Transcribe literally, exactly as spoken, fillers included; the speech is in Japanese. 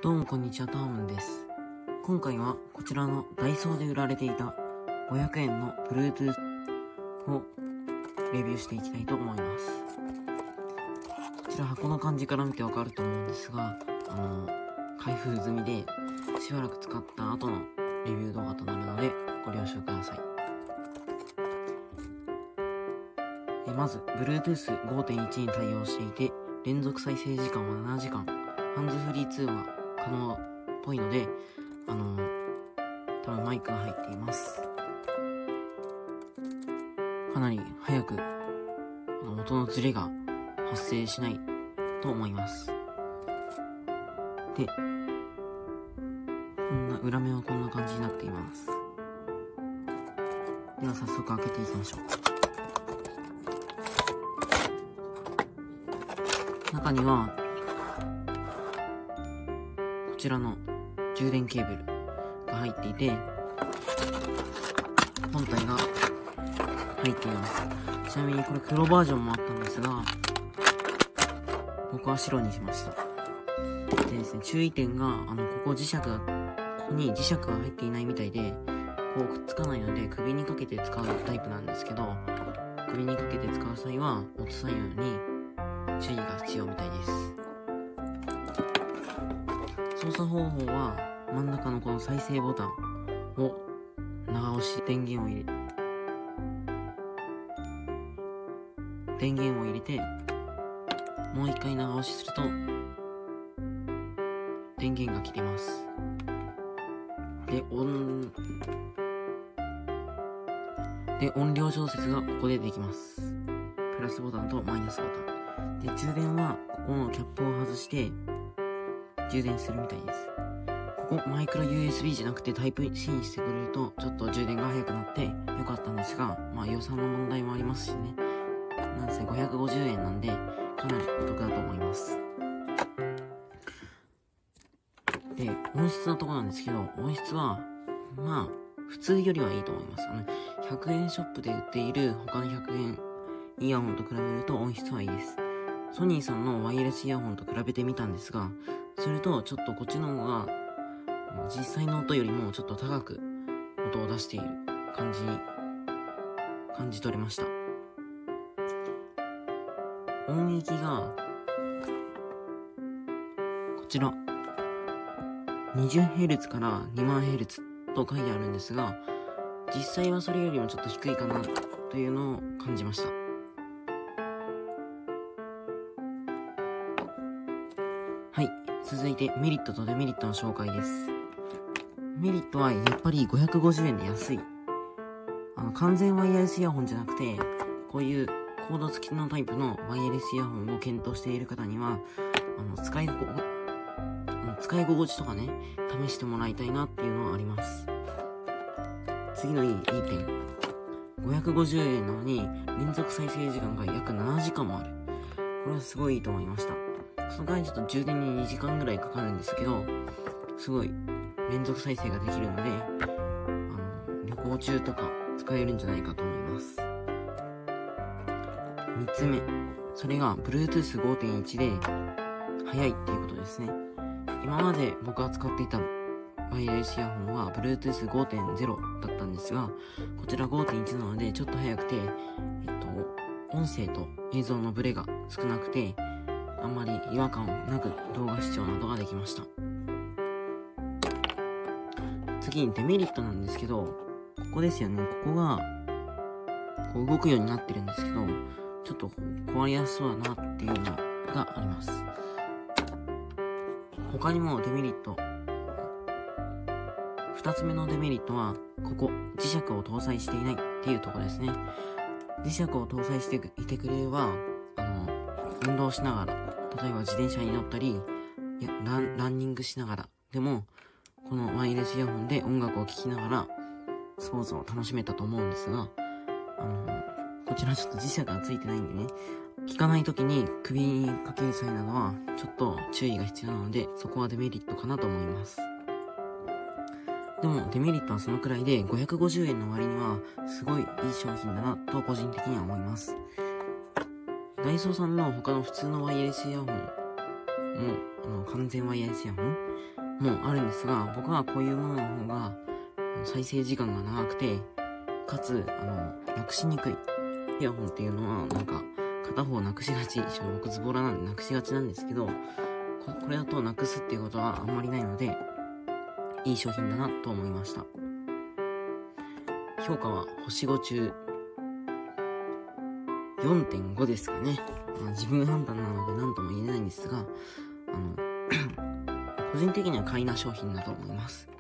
どうもこんにちは、タームンです。今回はこちらのダイソーで売られていたごひゃくえんの Bluetooth をレビューしていきたいと思います。こちら箱の感じから見てわかると思うんですが、あの開封済みでしばらく使った後のレビュー動画となるのでご了承ください。えまず ブルートゥースごてんいち に対応していて、連続再生時間はななじかん、ハンズフリー通話可能っぽいので、あのー、多分マイクが入っています。かなり早く音のズレが発生しないと思います。で、こんな裏面はこんな感じになっています。では早速開けていきましょう。中にはこちらの充電ケーブルが入っていて、本体が入っています。ちなみにこれ黒バージョンもあったんですが、僕は白にしました。でですね、注意点が、あのここ磁石がここに磁石が入っていないみたいで、こうくっつかないので首にかけて使うタイプなんですけど、首にかけて使う際は落とさないように注意が必要みたいです。操作方法は真ん中のこの再生ボタンを長押し、電源を入れ電源を入れてもう一回長押しすると電源が切れます。で音で音量調節がここでできます。プラスボタンとマイナスボタンで、充電はここのキャップを外して充電するみたいです。ここマイクロ ユーエスビー じゃなくてタイプ シー にしてくれるとちょっと充電が早くなってよかったんですが、まあ予算の問題もありますしね。なんせごひゃくごじゅうえんなんでかなりお得だと思います。で、音質のとこなんですけど、音質はまあ普通よりはいいと思います。あのひゃくえんショップで売っている他のひゃくえんイヤホンと比べると音質はいいです。ソニーさんのワイヤレスイヤホンと比べてみたんですが、するとちょっとこっちの方が実際の音よりもちょっと高く音を出している感じに感じ取れました。音域がこちら にじゅうヘルツ から にまんヘルツ と書いてあるんですが、実際はそれよりもちょっと低いかなというのを感じました。はい、続いてメリットとデメリットの紹介です。メリットはやっぱりごひゃくごじゅうえんで安い。あの完全ワイヤレスイヤホンじゃなくて、こういうコード付きのタイプのワイヤレスイヤホンを検討している方には、あの使い心使い心地とかね、試してもらいたいなっていうのはあります。次のいいいい点、ごひゃくごじゅうえんなのに連続再生時間が約ななじかんもある。これはすごいいいと思いました。その代わりちょっと充電ににじかんぐらいかかるんですけど、すごい連続再生ができるので、あの旅行中とか使えるんじゃないかと思います。みっつめ、それが ブルートゥースごてんいち で速いっていうことですね。今まで僕が使っていたワイヤレスイヤホンは ブルートゥースごてんゼロ だったんですが、こちら ごてんいち なのでちょっと速くて、えっと、音声と映像のブレが少なくて、あんまり違和感なく動画視聴などができました。次にデメリットなんですけど、ここですよね。ここがこう動くようになってるんですけど、ちょっと壊れやすそうだなっていうのがあります。他にもデメリット、二つ目のデメリットはここ磁石を搭載していないっていうところですね。磁石を搭載していてくれれば、あの運動しながら、例えば自転車に乗ったり、いやラン、ランニングしながらでもこのワイヤレスイヤホンで音楽を聴きながらスポーツを楽しめたと思うんですが、あのこちらちょっと磁石がついてないんでね、効かない時に首にかける際などはちょっと注意が必要なので、そこはデメリットかなと思います。でもデメリットはそのくらいで、ごひゃくごじゅうえんの割にはすごいいい商品だなと個人的には思います。ダイソーさんの他の普通のワイヤレスイヤホンあの、完全ワイヤレスイヤホンもあるんですが、僕はこういうものの方が、再生時間が長くて、かつ、あの、なくしにくい。イヤホンっていうのは、なんか、片方なくしがち。一緒僕ズボラなんでなくしがちなんですけど、ここれだとなくすっていうことはあんまりないので、いい商品だなと思いました。評価は星ご中 よんてんご ですかね。まあ、自分判断なので何とも言えないんですが、あの個人的には買いな商品だと思います。